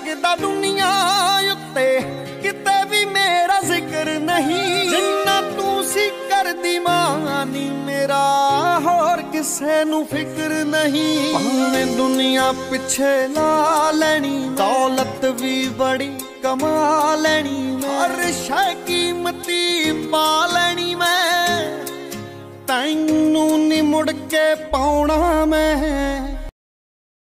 लगदा दुनिया उत्ते किते भी मेरा जिक्र नहीं। जिन्ना तू सी करदी मानी मेरा होर किसे नू फिक्र नहीं। भावें दुनिया पिछे ला लैनी, दौलत भी बड़ी कमा लैनी, हर शै कीमती पा लैनी मैं, तैनू नी मुड़ के पाउणा मैं।